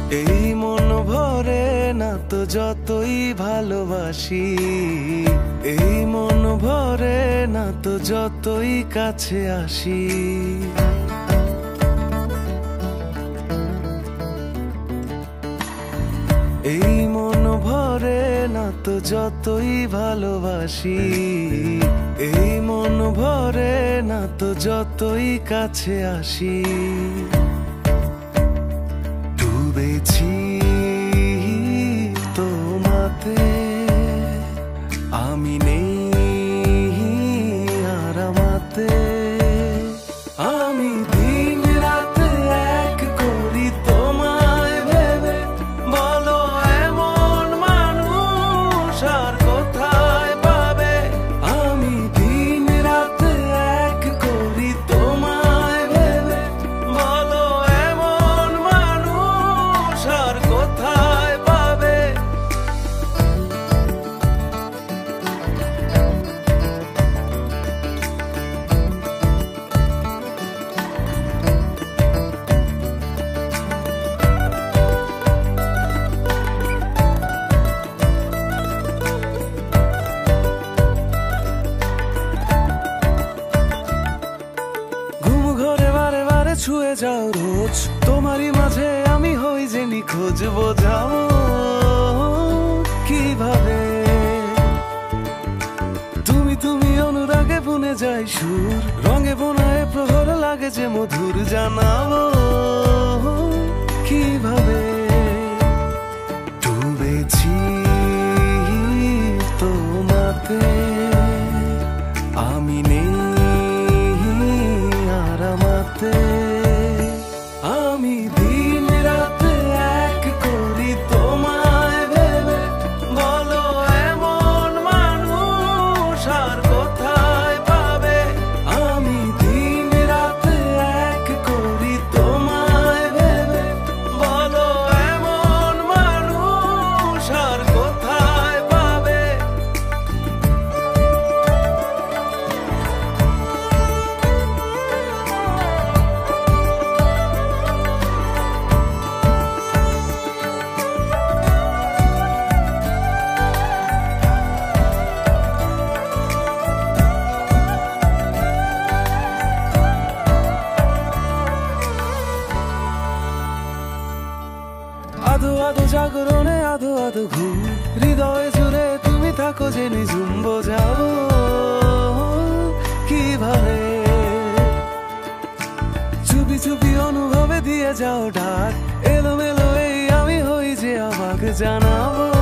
এই মন ভরে না তো যতই ভালোবাসি, এই মন ভরে না তো যতই কাছে আসি। এই মন ভরে না তো যতই ভালোবাসি, এই মন ভরে না তো যতই কাছে আসি। ডুবেছি তোমাতে, আমি নেই আর আমাতে। আমি দিন রাতে এক করি তোমায় ভেবে, বলো এমন মানুষ আর কোথায় পাবে। আমি দিন রাতে এক করি তোমায় ভেবে, বলো এমন মানুষ আর কোথায় পাবে। ছুঁয়ে যাও রোজ, তোমারই মাঝে আমি হই যে নিখোঁজ। বোঝাও কিভাবে তুমি তুমি অনুরাগে বুনে যাই সুর, রঙে বোনায় প্রহর লাগে যে মধুর। জানাবো কিভাবে ডুবেছি তোমাতে, আমি নেই আর আমাতে। আমি দিন রাতে এক করি তোমায় ভেবে, বলো এমন মানুষ আর কোথায় পাবে। আমি দিন রাতে এক করি তোমায় ভেবে, বলো এমন মানুষ আর কোথায় পাবে। আধো আধো জাগরণে আধো আধো ঘুম, হৃদয়ে জুড়ে তুমি থাকো যে নিঝুম। বোঝাবো কিভাবে চুপি চুপি অনুভবে দিয়ে যাও ডাক, এলোমেলো এই আমি হই যে অবাক। জানাবো